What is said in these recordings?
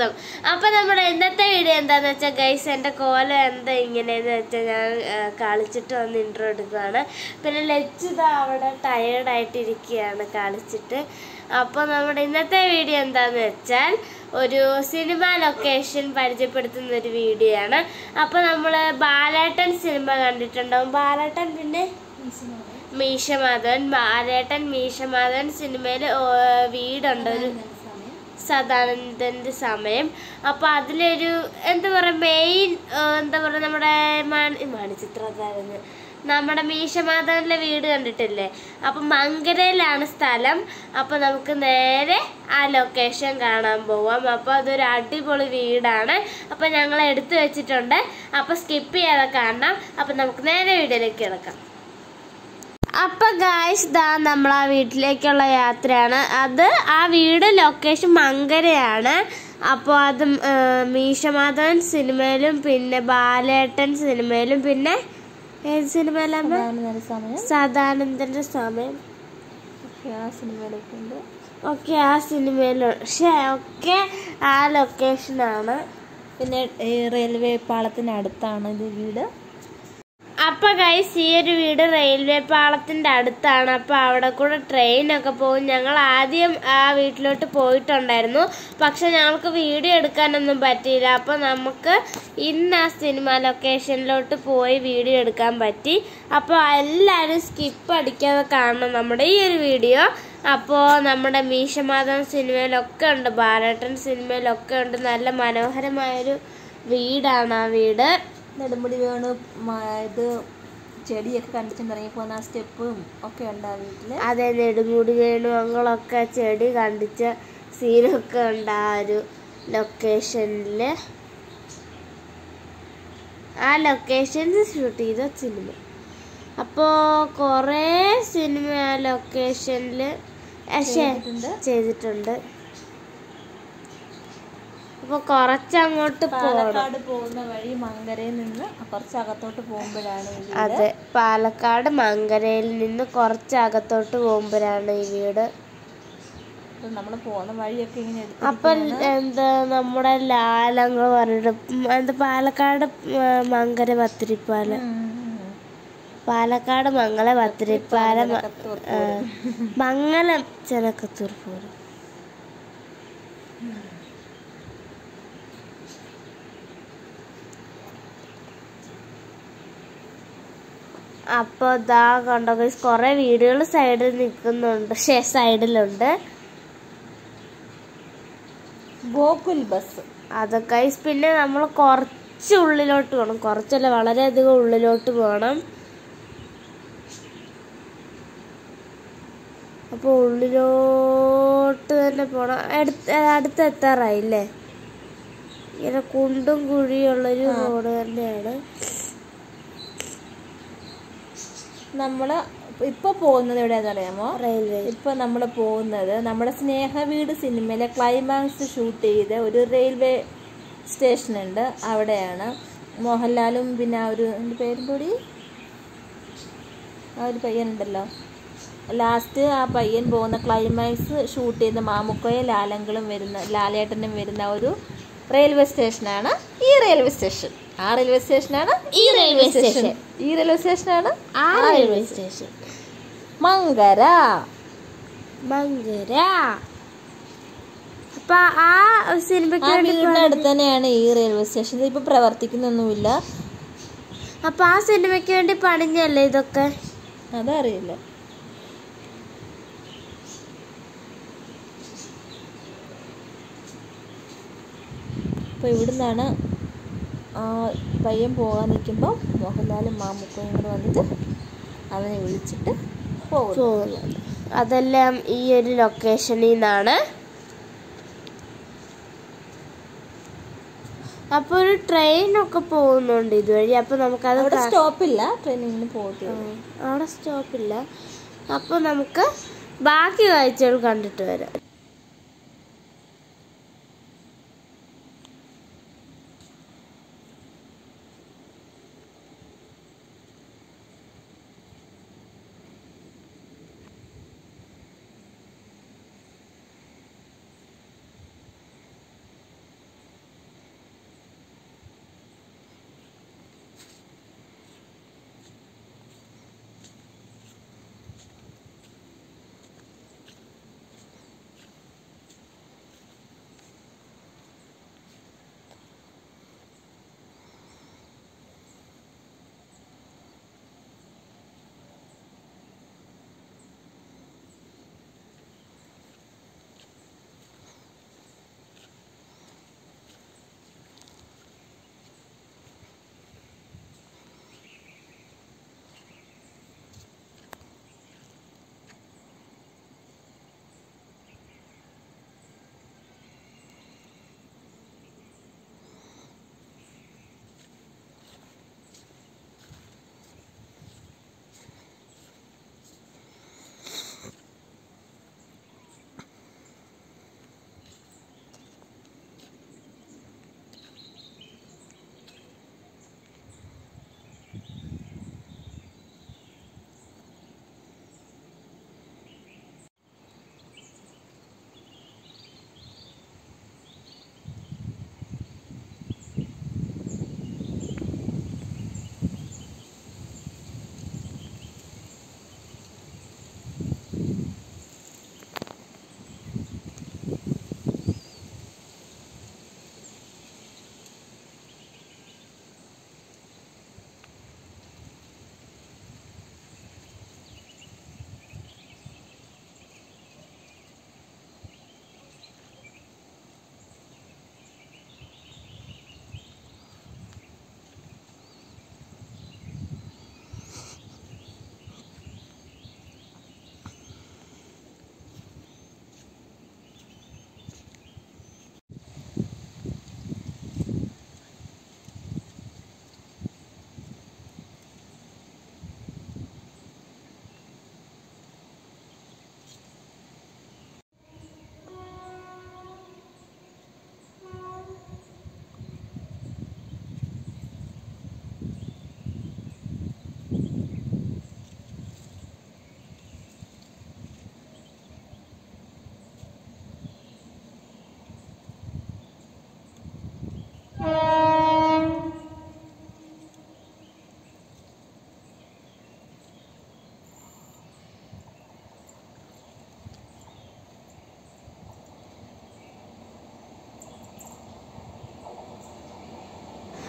സ്വാഗതം. അപ്പോൾ നമ്മുടെ ഇന്നത്തെ വീഡിയോ എന്താണെന്ന് വെച്ചാൽ ഗൈസ്, എൻ്റെ കോലം എന്താ ഇങ്ങനെയെന്ന് വെച്ചാൽ ഞാൻ കളിച്ചിട്ട് വന്ന് ഇൻട്രോ എടുക്കുകയാണ്. പിന്നെ ലച്ചിത അവിടെ ടയേർഡായിട്ടിരിക്കുകയാണ് കളിച്ചിട്ട്. അപ്പോൾ നമ്മുടെ ഇന്നത്തെ വീഡിയോ എന്താണെന്ന് വെച്ചാൽ ഒരു സിനിമ ലൊക്കേഷൻ പരിചയപ്പെടുത്തുന്ന ഒരു വീഡിയോ ആണ്. അപ്പോൾ നമ്മൾ ബാലേട്ടൻ സിനിമ കണ്ടിട്ടുണ്ടാവും. ബാലേട്ടൻ പിന്നെ ബാലേട്ടൻ മീശമാധവൻ സിനിമയിൽ വീടുണ്ട്, ഒരു സദാനന്ദൻ്റെ സമയം. അപ്പോൾ അതിലൊരു എന്താ പറയുക മെയിൻ എന്താ പറയുക നമ്മുടെ മണിച്ചിത്രത്തായിരുന്നു നമ്മുടെ മീശമാധവനിലെ വീട് കണ്ടിട്ടില്ലേ. അപ്പം മങ്കരയിലാണ് സ്ഥലം. അപ്പോൾ നമുക്ക് നേരെ ആ ലൊക്കേഷൻ കാണാൻ പോവാം. അപ്പോൾ അതൊരു അടിപൊളി വീടാണ്. അപ്പോൾ ഞങ്ങൾ എടുത്തു വെച്ചിട്ടുണ്ട്. അപ്പോൾ സ്കിപ്പ് ചെയ്യാതെ കാണണം. അപ്പോൾ നമുക്ക് നേരെ വീഡിയോയിലേക്ക് കിടക്കാം. അപ്പോൾ ഗായ്സ് ദാ നമ്മൾ ആ വീട്ടിലേക്കുള്ള യാത്രയാണ്. അത് ആ വീട് ലൊക്കേഷൻ മങ്കരയാണ്. അപ്പോൾ അത് മീശമാധവൻ സിനിമയിലും പിന്നെ ബാലേട്ടൻ സിനിമയിലും പിന്നെ ഏത് സിനിമയിലാണ് സദാനന്ദൻ്റെ സമയം ഒക്കെ ആ സിനിമയിലും ഒക്കെ ആ ലൊക്കേഷനാണ്. പിന്നെ റെയിൽവേ പാളത്തിനടുത്താണ് ഇത് വീട്. അപ്പോൾ ഗൈസ് ഈ ഒരു വീട് റെയിൽവേ പാളത്തിൻ്റെ അടുത്താണ്. അപ്പോൾ അവിടെ കൂടെ ട്രെയിനൊക്കെ പോകും. ഞങ്ങൾ ആദ്യം ആ വീട്ടിലോട്ട് പോയിട്ടുണ്ടായിരുന്നു, പക്ഷെ ഞങ്ങൾക്ക് വീഡിയോ എടുക്കാനൊന്നും പറ്റിയില്ല. അപ്പോൾ നമുക്ക് ഇന്ന് ആ സിനിമ ലൊക്കേഷനിലോട്ട് പോയി വീഡിയോ എടുക്കാൻ പറ്റി. അപ്പോൾ എല്ലാവരും സ്കിപ്പ് അടിക്കാതെ കാണണം നമ്മുടെ ഈ ഒരു വീഡിയോ. അപ്പോൾ നമ്മുടെ മീശമാധവൻ സിനിമയിലൊക്കെ ഉണ്ട്, ബാലേട്ടൻ സിനിമയിലൊക്കെ ഉണ്ട്. നല്ല മനോഹരമായൊരു വീടാണ് ആ വീട്. നെടുമുടി വേണു ഇത് ചെടിയൊക്കെ കണ്ടിട്ടുണ്ടെങ്കിൽ പോകുന്ന ആ സ്റ്റെപ്പും ഒക്കെ ഉണ്ട് ആ വീട്ടില്. അതെ, നെടുമുടി വേണു ഞങ്ങളൊക്കെ ചെടി കണ്ടിച്ച സീനൊക്കെ ഉണ്ട് ആ ഒരു ലൊക്കേഷനിൽ. ആ ലൊക്കേഷനിൽ ഷൂട്ട് ചെയ്ത സിനിമ. അപ്പോൾ കുറേ സിനിമ ആ ലൊക്കേഷനിൽ ചെയ്തിട്ടുണ്ട്. അപ്പോൾ കുറച്ചങ്ങോട്ട് പാലക്കാട് പോകുന്ന വഴി മങ്കരയിൽ നിന്ന് കുറച്ചകത്തോട്ട് പോകുമ്പോഴാണ്. അതെ, പാലക്കാട് മങ്കരയിൽ നിന്ന് കുറച്ചകത്തോട്ട് പോകുമ്പോഴാണ് ഈ വീട്. നമ്മൾ പോകുന്ന വഴിയൊക്കെ ഇങ്ങനെ. അപ്പം എന്താ നമ്മുടെ ലാലങ്ങൾ പറഞ്ഞിട്ട് എന്താ പാലക്കാട് മങ്കര പത്തിരിപ്പാലം, പാലക്കാട് മംഗല പത്തിരിപ്പാലം, മംഗലം ചെനക്കത്തൂർ പൂരം. അപ്പോൾ ഇതാ കണ്ടോ ഗൈസ്, കുറേ വീടുകൾ സൈഡിൽ നിൽക്കുന്നുണ്ട്, സൈഡിലുണ്ട്. ഗോകുൽ ബസ് അത് ഗൈസ്. പിന്നെ നമ്മൾ കുറച്ച് ഉള്ളിലോട്ട് പോകണം, കുറച്ചല്ല വളരെയധികം ഉള്ളിലോട്ട് പോകണം. അപ്പോൾ ഉള്ളിലോട്ട് തന്നെ പോകണം. അടുത്തെത്താറായില്ലേ. ഇങ്ങനെ കുണ്ടും കുഴിയുള്ളൊരു റോഡ് തന്നെയാണ്. നമ്മൾ ഇപ്പോൾ പോകുന്നത് എവിടെയാണെന്ന് അറിയാമോ? റെയിൽവേ. ഇപ്പോൾ നമ്മൾ പോകുന്നത് നമ്മുടെ സ്നേഹവീട് സിനിമയിലെ ക്ലൈമാക്സ് ഷൂട്ട് ചെയ്ത ഒരു റെയിൽവേ സ്റ്റേഷനുണ്ട്, അവിടെയാണ്. മോഹൻലാലും പിന്നെ ആ ഒരു എൻ്റെ പേരും കൂടി ആ ഒരു പയ്യനുണ്ടല്ലോ, ലാസ്റ്റ് ആ പയ്യൻ പോകുന്ന ക്ലൈമാക്സ് ഷൂട്ട് ചെയ്യുന്ന മാമുക്കോയും ലാലേട്ടനും വരുന്ന ഒരു റെയിൽവേ സ്റ്റേഷനാണ് ഈ റെയിൽവേ സ്റ്റേഷൻ. ആ റെയിൽവേ സ്റ്റേഷനാണ് ഈ റെയിൽവേ സ്റ്റേഷൻ. ഈ റെയിൽവേ സ്റ്റേഷനാണ് ആ റെയിൽവേ സ്റ്റേഷൻ. മങ്കര. അപ്പൊ ആ സിനിമയ്ക്ക് വീടിനടുത്ത് തന്നെയാണ് ഈ റെയിൽവേ സ്റ്റേഷൻ. ഇപ്പൊ പ്രവർത്തിക്കുന്നൊന്നുമില്ല. അപ്പൊ ആ സിനിമയ്ക്ക് വേണ്ടി പണിഞ്ഞല്ലേ ഇതൊക്കെ? അതറിയില്ല. അപ്പോൾ ഇവിടുന്നാണ് പയ്യൻ പോകാൻ നിൽക്കുമ്പോൾ മോഹൻലാലും മാമുക്കോയും കൂടെ വന്നിട്ട് അവനെ വിളിച്ചിട്ട് പോകുന്നത്. അതെല്ലാം ഈ ഒരു ലൊക്കേഷനിൽ നിന്നാണ്. അപ്പോൾ ഒരു ട്രെയിനൊക്കെ പോകുന്നുണ്ട് ഇതുവഴി. അപ്പോൾ നമുക്കത് സ്റ്റോപ്പില്ല, ട്രെയിനിങ്ങിന് പോകട്ടെ, അവിടെ സ്റ്റോപ്പില്ല. അപ്പോൾ നമുക്ക് ബാക്കി കാഴ്ചകൾ കണ്ടിട്ട് വരാം.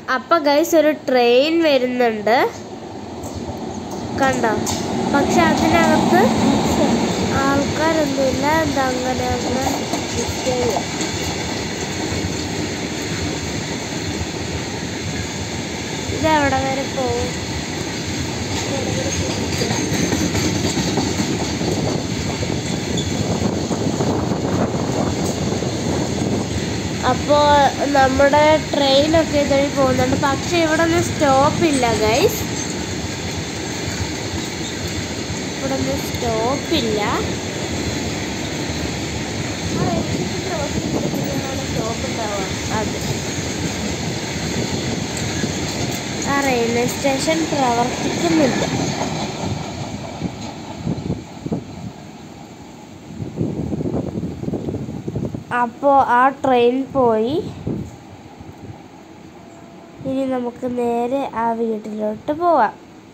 അപ്പം ഗൈസ് ഒരു ട്രെയിൻ വരുന്നുണ്ട്, കണ്ടോ? പക്ഷെ അതിനകത്ത് ആൾക്കാരൊന്നുമില്ല. എന്താ അങ്ങനെ അങ്ങനെ ഇതെവിടെ വരെ പോവും? അപ്പോൾ നമ്മുടെ ട്രെയിനൊക്കെ ഇതുവഴി പോകുന്നുണ്ട്. പക്ഷെ ഇവിടെ ഒന്നും സ്റ്റോപ്പില്ല ഗൈസ്, ഇവിടെ ഒന്നും സ്റ്റോപ്പില്ല. അതെ, ആ റെയിൽവേ സ്റ്റേഷൻ പ്രവർത്തിക്കുന്നില്ല. അപ്പോൾ ആ ട്രെയിൻ പോയി. ഇനി നമുക്ക് നേരെ ആ വീട്ടിലോട്ട് പോവാം.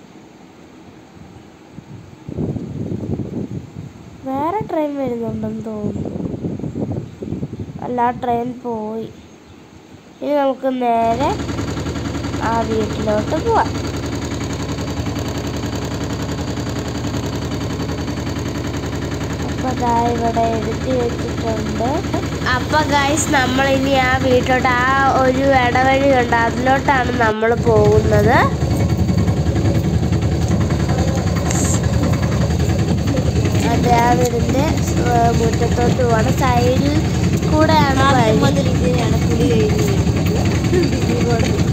വേറെ ട്രെയിൻ വരുന്നുണ്ടെന്ന് തോന്നുന്നു. അല്ല, ആ ട്രെയിൻ പോയി. ഇനി നമുക്ക് നേരെ ആ വീട്ടിലോട്ട് പോവാം. അപ്പോൾ അതാ ഇവിടെ എഴുതി വെച്ചിട്ടുണ്ട്. അപ്പോൾ ഗൈസ് നമ്മളിനി ആ വീട്ടിലോട്ട്, ആ ഒരു ഇടവഴി ഉണ്ട്, അതിലോട്ടാണ് നമ്മൾ പോകുന്നത്. അതെ, ആ വീടിൻ്റെ മുറ്റത്തോട്ട് പോകണം. സൈഡിൽ കൂടെയാണ് രീതിയിലാണ് കുടി കഴിഞ്ഞ്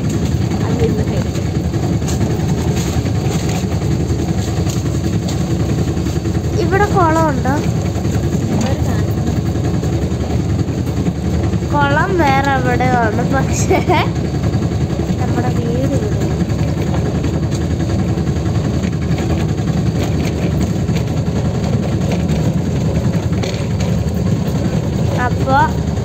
ഇവിടെ കുളമുണ്ടോ? കുളം വേറെ എവിടെയാണ്, പക്ഷേ നമ്മുടെ വീട് ഇവിടെ. അപ്പോൾ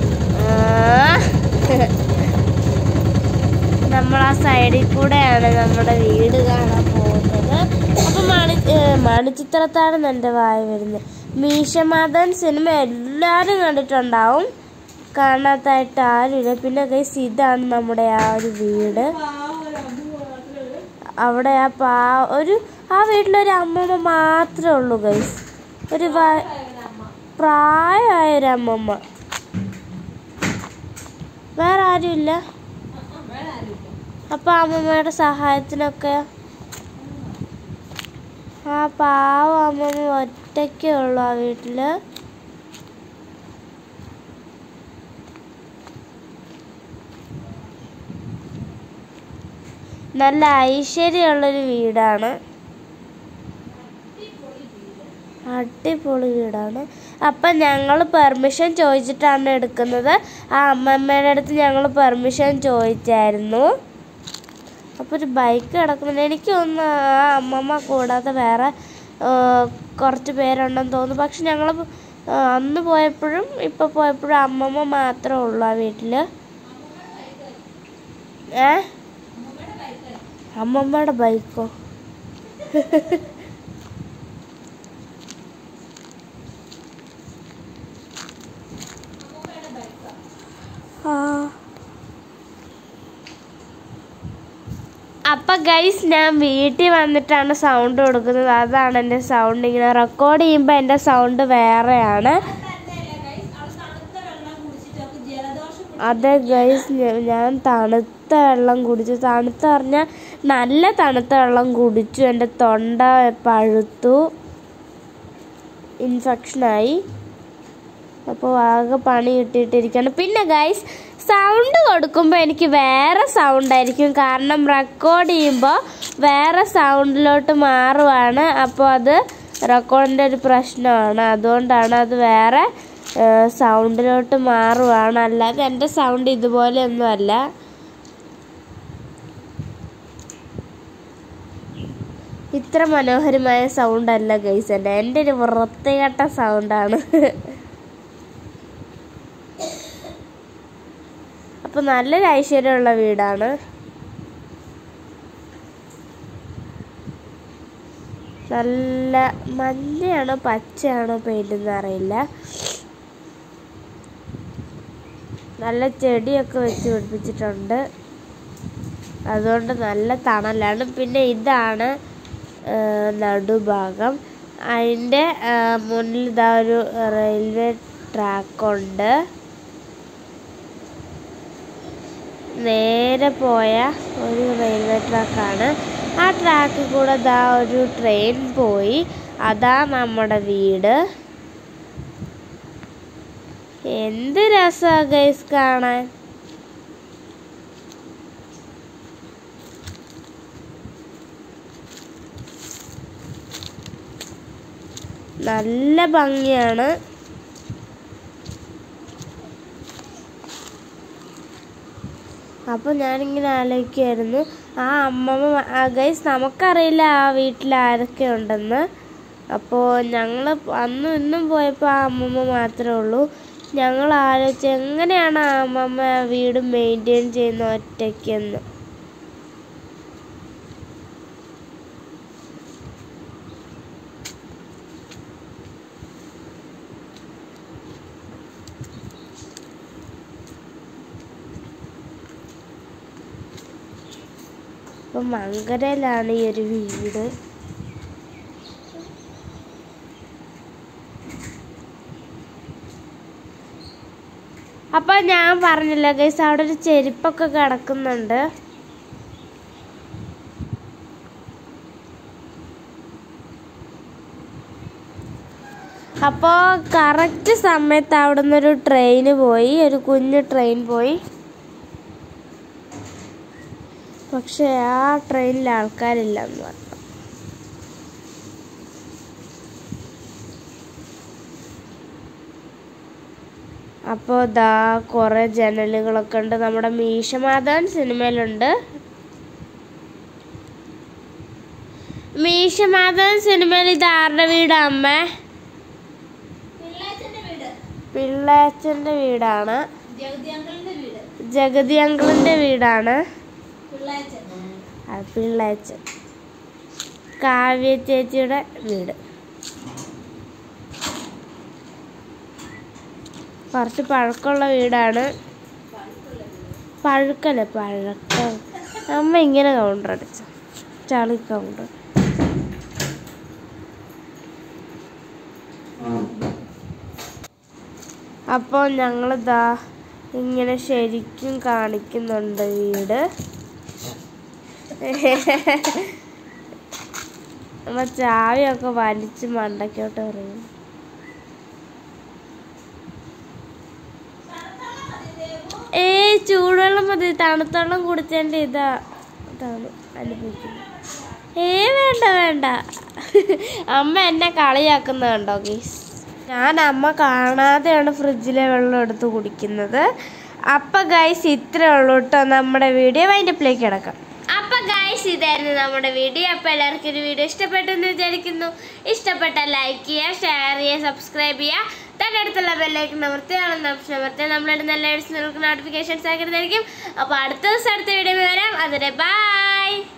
നമ്മൾ ആ സൈഡിൽ കൂടെയാണ് നമ്മുടെ വീട് കാണാൻ പോകുന്നത്. അപ്പം മണിച്ചിത്രത്താണ് എൻ്റെ വായ വരുന്നത്. മീശമാധവൻ സിനിമ എല്ലാവരും കണ്ടിട്ടുണ്ടാവും, കാണാത്തായിട്ട് ആരുമില്ല. പിന്നെ ഗൈസ് ഇതാണ് നമ്മുടെ ആ ഒരു വീട്. അവിടെ ആ വീട്ടിലൊരു അമ്മമ്മ മാത്രമേ ഉള്ളൂ ഗൈസ്, ഒരു പ്രായമായൊരു അമ്മമ്മ, വേറെ ആരുമില്ല. അപ്പം അമ്മമ്മയുടെ സഹായത്തിനൊക്കെ ആ പാവ അമ്മമ്മ ഒറ്റയ്ക്കേ ഉള്ളൂ ആ വീട്ടിൽ. നല്ല ഐശ്വര്യമുള്ളൊരു വീടാണ്, അടിപൊളി വീടാണ്. അപ്പം ഞങ്ങൾ പെർമിഷൻ ചോദിച്ചിട്ടാണ് എടുക്കുന്നത്. ആ അമ്മമ്മയുടെ അടുത്ത് ഞങ്ങൾ പെർമിഷൻ ചോദിച്ചായിരുന്നു. അപ്പോൾ ഒരു ബൈക്ക് കിടക്കുന്നുണ്ട്. എനിക്ക് തോന്നുന്നു ആ അമ്മമ്മ കൂടാതെ വേറെ കുറച്ച് പേരുണ്ടെന്ന് തോന്നുന്നു. പക്ഷെ ഞങ്ങൾ അന്ന് പോയപ്പോഴും ഇപ്പോൾ പോയപ്പോഴും അമ്മമ്മ മാത്രമേ ഉള്ളൂ ആ വീട്ടിൽ. അമ്മമ്മയുടെ ബൈക്കോ? അപ്പം ഗൈസ് ഞാൻ വീട്ടിൽ വന്നിട്ടാണ് സൗണ്ട് കൊടുക്കുന്നത്. അതാണ് എൻ്റെ സൗണ്ട്. ഇങ്ങനെ റെക്കോർഡ് ചെയ്യുമ്പോൾ എൻ്റെ സൗണ്ട് വേറെയാണ്. അതെ ഗൈസ്, ഞാൻ തണുത്ത വെള്ളം കുടിച്ചു. തണുത്ത പറഞ്ഞാൽ നല്ല തണുത്ത വെള്ളം കുടിച്ചു. എൻ്റെ തൊണ്ട പഴുത്തു, ഇൻഫെക്ഷനായി. അപ്പോൾ ആകെ പണി കിട്ടിയിട്ടിരിക്കുകയാണ്. പിന്നെ ഗൈസ് സൗണ്ട് കൊടുക്കുമ്പോൾ എനിക്ക് വേറെ സൗണ്ടായിരിക്കും, കാരണം റെക്കോർഡ് ചെയ്യുമ്പോൾ വേറെ സൗണ്ടിലോട്ട് മാറുവാണ്. അപ്പോൾ അത് റെക്കോർഡിൻ്റെ ഒരു പ്രശ്നമാണ്. അതുകൊണ്ടാണ് അത് വേറെ സൗണ്ടിലോട്ട് മാറുവാണ്. അല്ലാതെ എൻ്റെ സൗണ്ട് ഇതുപോലെയൊന്നും അല്ല. ഇത്ര മനോഹരമായ സൗണ്ടല്ല ഗൈസ് എൻ്റെ ഒരു വൃത്തികെട്ട സൗണ്ടാണ്. അപ്പോൾ നല്ലൊരു ഐശ്വര്യമുള്ള വീടാണ്. നല്ല മഞ്ഞയാണോ പച്ചയാണോ പെയിൻ്റെന്ന് അറിയില്ല. നല്ല ചെടിയൊക്കെ വെച്ച് പിടിപ്പിച്ചിട്ടുണ്ട്. അതുകൊണ്ട് നല്ല തണലാണ്. പിന്നെ ഇതാണ് നടുഭാഗം. അതിൻ്റെ മുന്നിൽ ഇതാ ഒരു റെയിൽവേ ട്രാക്കുണ്ട്. നേരെ പോയ ഒരു റെയിൽവേ ട്രാക്കാണ്. ആ ട്രാക്കിൽ കൂടെ ഇതാ ഒരു ട്രെയിൻ പോയി. അതാ നമ്മുടെ വീട്. എന്ത് രസമാണ് ഗൈസ് കാണാൻ. നല്ല ഭംഗിയാണ്. അപ്പോൾ ഞാനിങ്ങനെ ആലോചിക്കുമായിരുന്നു, ആ അമ്മമ്മ ഗൈസ് നമുക്കറിയില്ല ആ വീട്ടിൽ ആരൊക്കെ ഉണ്ടെന്ന്. അപ്പോൾ ഞങ്ങൾ അന്നും ഇന്നും പോയപ്പോൾ ആ അമ്മമ്മ മാത്രമേ ഉള്ളൂ. ഞങ്ങൾ ആലോചിച്ച് എങ്ങനെയാണ് ആ അമ്മമ്മ വീട് മെയിൻറ്റെയിൻ ചെയ്യുന്ന ഒറ്റയ്ക്കെന്ന്. അപ്പം മങ്കരയിലാണ് ഈ ഒരു വീട്. അപ്പം ഞാൻ പറഞ്ഞില്ല ഗൈസ്, അവിടെ ഒരു ചെരുപ്പൊക്കെ കിടക്കുന്നുണ്ട്. അപ്പോൾ കറക്റ്റ് സമയത്ത് അവിടെ നിന്നൊരു ട്രെയിന് പോയി, ഒരു കുഞ്ഞു ട്രെയിൻ പോയി. പക്ഷെ ആ ട്രെയിനിൽ ആൾക്കാരില്ല എന്ന് പറഞ്ഞു. അപ്പോൾ ദാ കുറേ ജനലുകളൊക്കെ ഉണ്ട്. നമ്മുടെ മീശമാധവൻ സിനിമയിലുണ്ട്. മീശമാധവൻ സിനിമയിൽ ഇത് ആരുടെ വീടാ അമ്മ? പിള്ളേച്ചൻ്റെ വീടാണ്. ജഗതി അങ്കിളിൻ്റെ വീടാണ്. പിള്ളേച്ചൻ കാവ്യ ചേച്ചിയുടെ വീട്. കുറച്ച് പഴക്കമുള്ള വീടാണ്. പഴക്കം. അമ്മ ഇങ്ങനെ കൗണ്ടർ അടിച്ചു, ചളി കൗണ്ടർ. അപ്പോൾ ഞങ്ങളിതാ ഇങ്ങനെ ശരിക്കും കാണിക്കുന്നുണ്ട് വീട്. നമ്മ ചാവിയൊക്കെ വലിച്ച് മണ്ടയ്ക്കോട്ട് എറിയും. ചൂടുവെള്ളം മതി, തണുത്തവെള്ളം കുടിച്ചതിൻ്റെ ഇതാണ് അനുഭവിക്കുന്നത്. വേണ്ട അമ്മ എന്നെ കളിയാക്കുന്ന കണ്ടോ ഗൈസ്. ഞാൻ അമ്മ കാണാതെയാണ് ഫ്രിഡ്ജിലെ വെള്ളം എടുത്ത് കുടിക്കുന്നത്. അപ്പം ഗൈസ് ഇത്രേ ഉള്ളൂ കേട്ടോ നമ്മുടെ വീഡിയോ. വൈൻഡപ്പിലേക്ക് കിടക്കാം. അപ്പം ഗൈസ് ഇതായിരുന്നു നമ്മുടെ വീഡിയോ. അപ്പോൾ എല്ലാവർക്കും ഒരു വീഡിയോ ഇഷ്ടപ്പെട്ടു എന്ന് വിചാരിക്കുന്നു. ഇഷ്ടപ്പെട്ടാൽ ലൈക്ക് ചെയ്യുക, ഷെയർ ചെയ്യുക, സബ്സ്ക്രൈബ് ചെയ്യുക. തൊട്ടടുത്തുള്ള ബെല്ലൈക്കൺ അമർത്തിയാണെന്ന് ഓപ്ഷൻ അമർത്തിയാൽ നമ്മളുടെ നല്ല നിങ്ങൾക്ക് നോട്ടിഫിക്കേഷൻസ് ആക്കുന്നതായിരിക്കും. അപ്പോൾ അടുത്ത ദിവസം അടുത്ത വീഡിയോ വരാം. അതുവരെ ബൈ.